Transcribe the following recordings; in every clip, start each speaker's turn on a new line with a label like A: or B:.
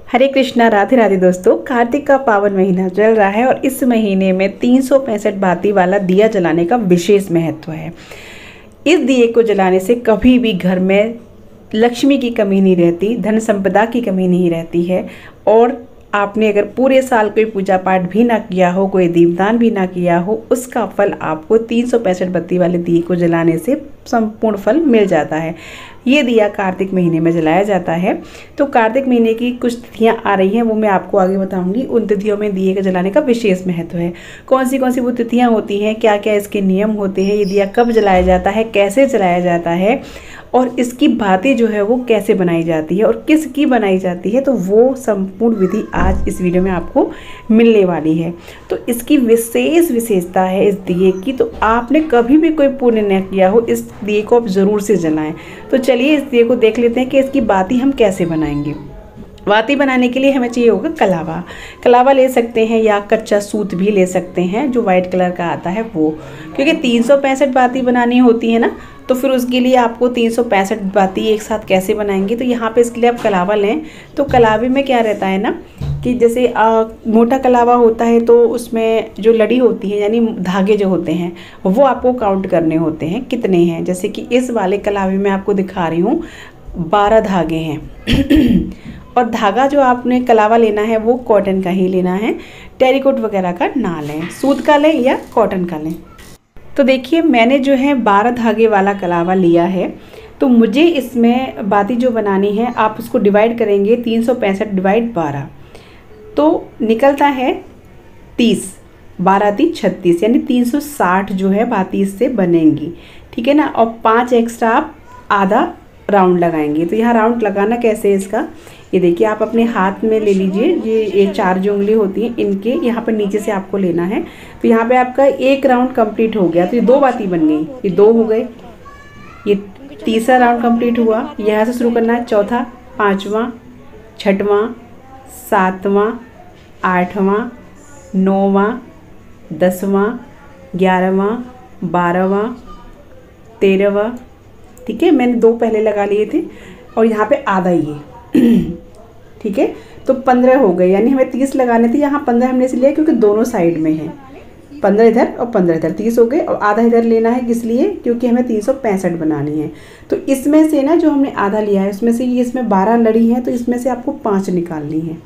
A: हरे कृष्णा, राधे राधे दोस्तों। कार्तिक का पावन महीना चल रहा है और इस महीने में 365 बाती वाला दिया जलाने का विशेष महत्व है। इस दिए को जलाने से कभी भी घर में लक्ष्मी की कमी नहीं रहती, धन संपदा की कमी नहीं रहती है। और आपने अगर पूरे साल कोई पूजा पाठ भी ना किया हो, कोई दीपदान भी ना किया हो, उसका फल आपको 365 बत्ती वाले दिए को जलाने से संपूर्ण फल मिल जाता है। ये दिया कार्तिक महीने में जलाया जाता है। तो कार्तिक महीने की कुछ तिथियां आ रही हैं, वो मैं आपको आगे बताऊंगी। उन तिथियों में दिए के जलाने का विशेष महत्व है। कौन सी वो तिथियां होती हैं, क्या क्या इसके नियम होते हैं, ये दिया कब जलाया जाता है, कैसे जलाया जाता है और इसकी बाती जो है वो कैसे बनाई जाती है और किसकी बनाई जाती है, तो वो संपूर्ण विधि आज इस वीडियो में आपको मिलने वाली है। तो इसकी विशेषता है इस दिए की। तो आपने कभी भी कोई पुण्य न किया हो, इस दिए को आप ज़रूर से जलाएं। तो चलिए इस दिए को देख लेते हैं कि इसकी बाती हम कैसे बनाएंगे। बाती बनाने के लिए हमें चाहिए होगा कलावा। कलावा ले सकते हैं या कच्चा सूत भी ले सकते हैं, जो वाइट कलर का आता है वो। क्योंकि 365 बाती बनानी होती है ना, तो फिर उसके लिए आपको 365 बाती एक साथ कैसे बनाएंगे। तो यहाँ पे इसके लिए आप कलावा लें। तो कलावे में क्या रहता है ना कि जैसे मोटा कलावा होता है तो उसमें जो लड़ी होती है यानी धागे जो होते हैं वो आपको काउंट करने होते हैं कितने हैं। जैसे कि इस वाले कलावे में आपको दिखा रही हूँ 12 धागे हैं। और धागा जो आपने कलावा लेना है वो कॉटन का ही लेना है, टेरिकोट वगैरह का ना लें, सूत का लें या कॉटन का लें। तो देखिए मैंने जो है 12 धागे वाला कलावा लिया है। तो मुझे इसमें बाती जो बनानी है, आप उसको डिवाइड करेंगे 365 डिवाइड 12 तो निकलता है 30, 12 × 36 यानी 360 जो है बाती इससे बनेंगी। ठीक है ना। और 5 एक्स्ट्रा आप आधा राउंड लगाएंगे। तो यहाँ राउंड लगाना कैसे है इसका, ये देखिए आप अपने हाथ में ले लीजिए। ये 4 जो उंगली होती हैं इनके यहाँ पर नीचे से आपको लेना है। तो यहाँ पे आपका एक राउंड कंप्लीट हो गया। तो ये 2 बाती बन गई, ये 2 हो गए। ये तीसरा राउंड कंप्लीट हुआ, यहाँ से शुरू करना है। चौथा, 5वां, 6वां, 7वां, 8वां, 9वां, 10वां, 11वां, 12वां, 13वां। ठीक है, मैंने 2 पहले लगा लिए थे और यहाँ पे आधा ये। ठीक है, तो 15 हो गए। यानी हमें 30 लगाने थे, यहाँ 15 हमने इसलिए क्योंकि दोनों साइड में है। 15 इधर और 15 इधर, 30 हो गए। और आधा इधर लेना है, किस लिए, क्योंकि हमें 365 बनानी है। तो इसमें से ना जो हमने आधा लिया है उसमें से, ये इसमें 12 लड़ी है तो इसमें से आपको 5 निकालनी है।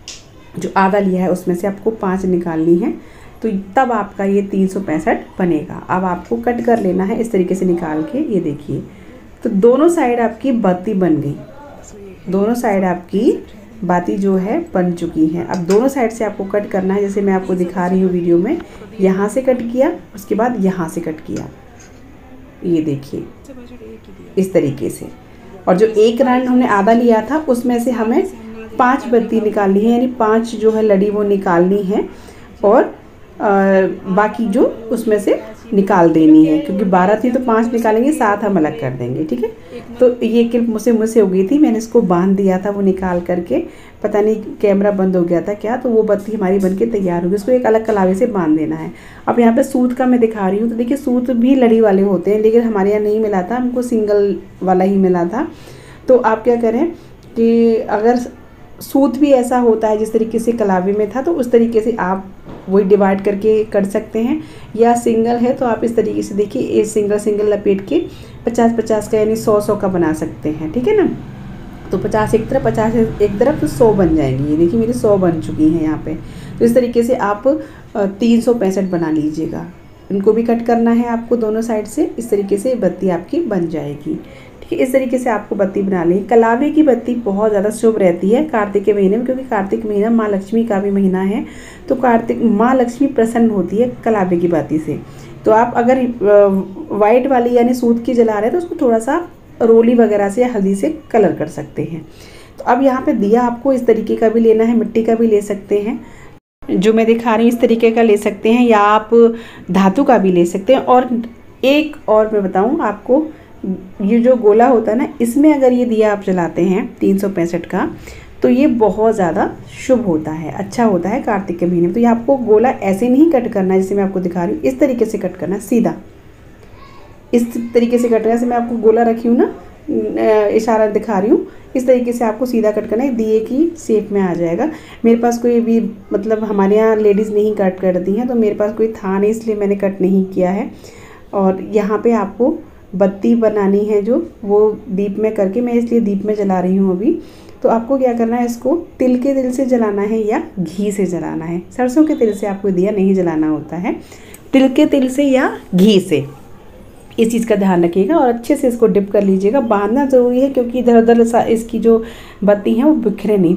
A: जो आधा लिया है उसमें से आपको 5 निकालनी है। तो तब आपका ये 365 बनेगा। अब आपको कट कर लेना है इस तरीके से निकाल के। ये देखिए, तो दोनों साइड आपकी बाती बन गई, दोनों साइड आपकी बाती जो है बन चुकी है। अब दोनों साइड से आपको कट करना है, जैसे मैं आपको दिखा रही हूँ वीडियो में। यहाँ से कट किया, उसके बाद यहाँ से कट किया, ये देखिए इस तरीके से। और जो एक राउंड हमने आधा लिया था उसमें से हमें 5 बत्ती निकालनी है, यानी 5 जो है लड़ी वो निकालनी है। और बाकी जो उसमें से निकाल देनी है, क्योंकि 12 थी तो 5 निकालेंगे, 7 हम अलग कर देंगे। ठीक है, तो ये क्लिप मुझसे हो गई थी, मैंने इसको बांध दिया था वो निकाल करके। पता नहीं कैमरा बंद हो गया था क्या, तो वो बत्ती हमारी बनके तैयार होगी। उसको एक अलग कलावे से बांध देना है। अब यहाँ पे सूत का मैं दिखा रही हूँ। तो देखिए सूत भी लड़ी वाले होते हैं, लेकिन हमारे यहाँ नहीं मिला था, हमको सिंगल वाला ही मिला था। तो आप क्या करें कि अगर सूत भी ऐसा होता है जिस तरीके से कलावे में था, तो उस तरीके से आप वही डिवाइड करके कर सकते हैं। या सिंगल है तो आप इस तरीके से देखिए, ये सिंगल लपेट के 50-50 का यानी 100-100 का बना सकते हैं। ठीक है ना। तो 50 एक तरफ, 50 एक तरफ, तो 100 बन जाएंगी। ये देखिए मेरी 100 बन चुकी हैं यहाँ पे। तो इस तरीके से आप 365 बना लीजिएगा। इनको भी कट करना है आपको दोनों साइड से। इस तरीके से बत्ती आपकी बन जाएगी। ठीक है, इस तरीके से आपको बत्ती बना लें। कलावे की बत्ती बहुत ज़्यादा शुभ रहती है कार्तिक के महीने में, क्योंकि कार्तिक महीना माँ लक्ष्मी का भी महीना है। तो कार्तिक माँ लक्ष्मी प्रसन्न होती है कलावे की बाती से। तो आप अगर वाइट वाली यानी सूत की जला रहे हैं तो उसको थोड़ा सा रोली वगैरह से, हल्दी से कलर कर सकते हैं। तो अब यहाँ पे दिया आपको इस तरीके का भी लेना है, मिट्टी का भी ले सकते हैं, जो मैं दिखा रही हूँ इस तरीके का ले सकते हैं, या आप धातु का भी ले सकते हैं। और एक और मैं बताऊँ आपको, ये जो गोला होता है ना, इसमें अगर ये दिया आप जलाते हैं 365 का, तो ये बहुत ज़्यादा शुभ होता है, अच्छा होता है कार्तिक के महीने में। तो ये आपको गोला ऐसे नहीं कट करना है जैसे मैं आपको दिखा रही हूँ, इस तरीके से कट करना है, सीधा इस तरीके से कट रहा है। जैसे मैं आपको गोला रखी हूँ ना, इशारा दिखा रही हूँ, इस तरीके से आपको सीधा कट करना है, दिए की शेप में आ जाएगा। मेरे पास कोई भी मतलब हमारे यहाँ लेडीज़ नहीं कट करती हैं, तो मेरे पास कोई था नहीं, इसलिए मैंने कट नहीं किया है। और यहाँ पे आपको बत्ती बनानी है जो, वो दीप में करके, मैं इसलिए दीप में जला रही हूँ अभी। तो आपको क्या करना है, इसको तिल के तेल से जलाना है या घी से जलाना है। सरसों के तेल से आपको दिया नहीं जलाना होता है, तिल के तेल से या घी से, इस चीज़ का ध्यान रखिएगा। और अच्छे से इसको डिप कर लीजिएगा। बांधना ज़रूरी है क्योंकि इधर उधर इसकी जो बत्ती हैं वो बिखरे नहीं,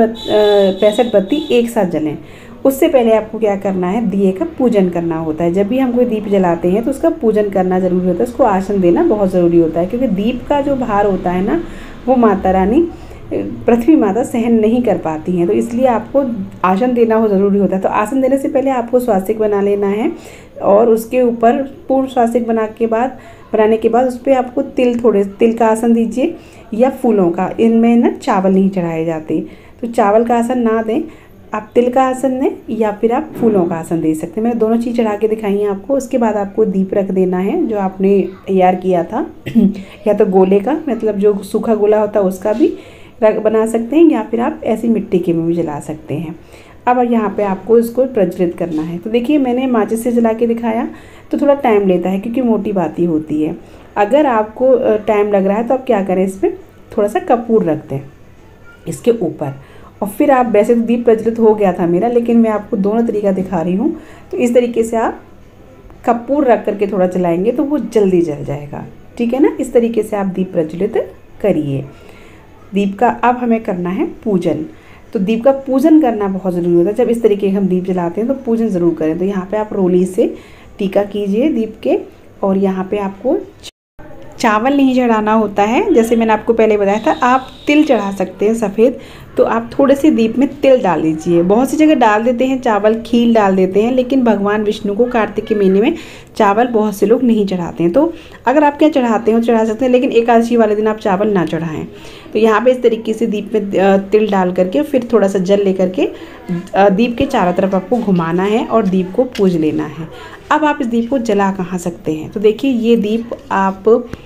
A: 365 बत्ती एक साथ जलें। उससे पहले आपको क्या करना है, दिए का पूजन करना होता है। जब भी हम कोई दीप जलाते हैं तो उसका पूजन करना ज़रूरी होता है, उसको आसन देना बहुत ज़रूरी होता है, क्योंकि दीप का जो भार होता है ना, वो माता रानी पृथ्वी माता सहन नहीं कर पाती हैं, तो इसलिए आपको आसन देना हो ज़रूरी होता है। तो आसन देने से पहले आपको स्वास्तिक बना लेना है, और उसके ऊपर पूर्ण स्वास्तिक बनाने के बाद उस पर आपको थोड़े तिल का आसन दीजिए या फूलों का। इनमें ना चावल नहीं चढ़ाए जाते, तो चावल का आसन ना दें, आप तिल का आसन दें या फिर आप फूलों का आसन दे सकते हैं। मैंने दोनों चीज़ चढ़ा के दिखाई हैं आपको। उसके बाद आपको दीप रख देना है जो आपने तैयार किया था या तो गोले का, मतलब जो सूखा गोला होता है उसका भी बना सकते हैं, या फिर आप ऐसी मिट्टी के में भी जला सकते हैं। अब यहाँ पे आपको इसको प्रज्वलित करना है। तो देखिए मैंने माचिस से जला के दिखाया, तो थोड़ा टाइम लेता है क्योंकि मोटी बाती होती है। अगर आपको टाइम लग रहा है तो आप क्या करें, इस पर थोड़ा सा कपूर रख दें इसके ऊपर, और फिर आप, वैसे तो दीप प्रज्वलित हो गया था मेरा, लेकिन मैं आपको दोनों तरीका दिखा रही हूँ। तो इस तरीके से आप कपूर रख करके थोड़ा जलाएंगे तो वो जल्दी जल जाएगा, ठीक है ना। इस तरीके से आप दीप प्रज्वलित करिए। दीप का अब हमें करना है पूजन। तो दीप का पूजन करना बहुत ज़रूरी होता है। जब इस तरीके हम दीप जलाते हैं तो पूजन ज़रूर करें। तो यहाँ पे आप रोली से टीका कीजिए दीप के, और यहाँ पे आपको चावल नहीं चढ़ाना होता है, जैसे मैंने आपको पहले बताया था। आप तिल चढ़ा सकते हैं सफ़ेद, तो आप थोड़े से दीप में तिल डाल दीजिए। बहुत सी जगह डाल देते हैं चावल, खील डाल देते हैं, लेकिन भगवान विष्णु को कार्तिक के महीने में चावल बहुत से लोग नहीं चढ़ाते हैं। तो अगर आप क्या चढ़ाते हो चढ़ा सकते हैं, लेकिन एकादशी वाले दिन आप चावल ना चढ़ाएं। तो यहाँ पे इस तरीके से दीप में तिल डाल करके, फिर थोड़ा सा जल लेकर के दीप के चारों तरफ आपको घुमाना है और दीप को पूज लेना है। अब आप इस दीप को जला कहाँ सकते हैं, तो देखिए ये दीप आप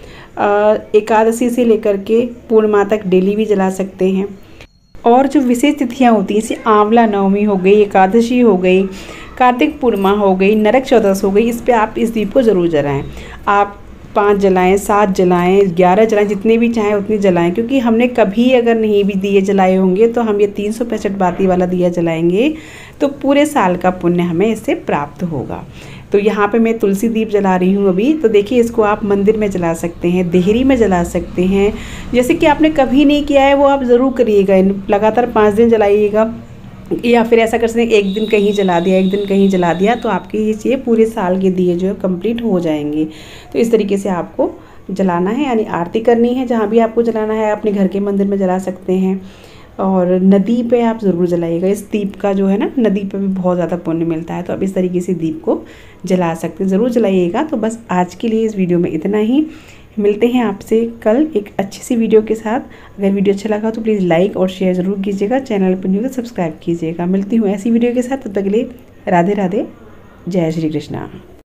A: एकादशी से लेकर के पूर्णिमा तक डेली भी जला सकते हैं। और जो विशेष तिथियाँ होती हैं, जैसे आंवला नवमी हो गई, एकादशी हो गई, कार्तिक पूर्णिमा हो गई, नरक चौदस हो गई, इस पे आप इस दीप को ज़रूर जलाएं। आप 5 जलाएं, 7 जलाएं, 11 जलाएं, जितने भी चाहें उतने जलाएं, क्योंकि हमने कभी अगर नहीं भी दिए जलाए होंगे तो हम ये 365 बाती वाला दिया जलाएंगे तो पूरे साल का पुण्य हमें इससे प्राप्त होगा। तो यहाँ पे मैं तुलसी दीप जला रही हूँ अभी। तो देखिए इसको आप मंदिर में जला सकते हैं, देहरी में जला सकते हैं। जैसे कि आपने कभी नहीं किया है वो आप ज़रूर करिएगा, लगातार 5 दिन जलाइएगा, या फिर ऐसा कर सकते हैं एक दिन कहीं जला दिया, एक दिन कहीं जला दिया, तो आपके ये चीज़ें पूरे साल के दिए जो है कंप्लीट हो जाएंगे। तो इस तरीके से आपको जलाना है, यानी आरती करनी है। जहाँ भी आपको जलाना है अपने घर के मंदिर में जला सकते हैं, और नदी पे आप ज़रूर जलाइएगा। इस दीप का जो है ना, नदी पे भी बहुत ज़्यादा पुण्य मिलता है। तो आप इस तरीके से दीप को जला सकते हैं, ज़रूर जलाइएगा। तो बस आज के लिए इस वीडियो में इतना ही। मिलते हैं आपसे कल एक अच्छी सी वीडियो के साथ। अगर वीडियो अच्छा लगा तो प्लीज़ लाइक और शेयर ज़रूर कीजिएगा, चैनल पर न्यू तो सब्सक्राइब कीजिएगा। मिलती हूँ ऐसी वीडियो के साथ, तब तक के लिए राधे राधे, जय श्री कृष्णा।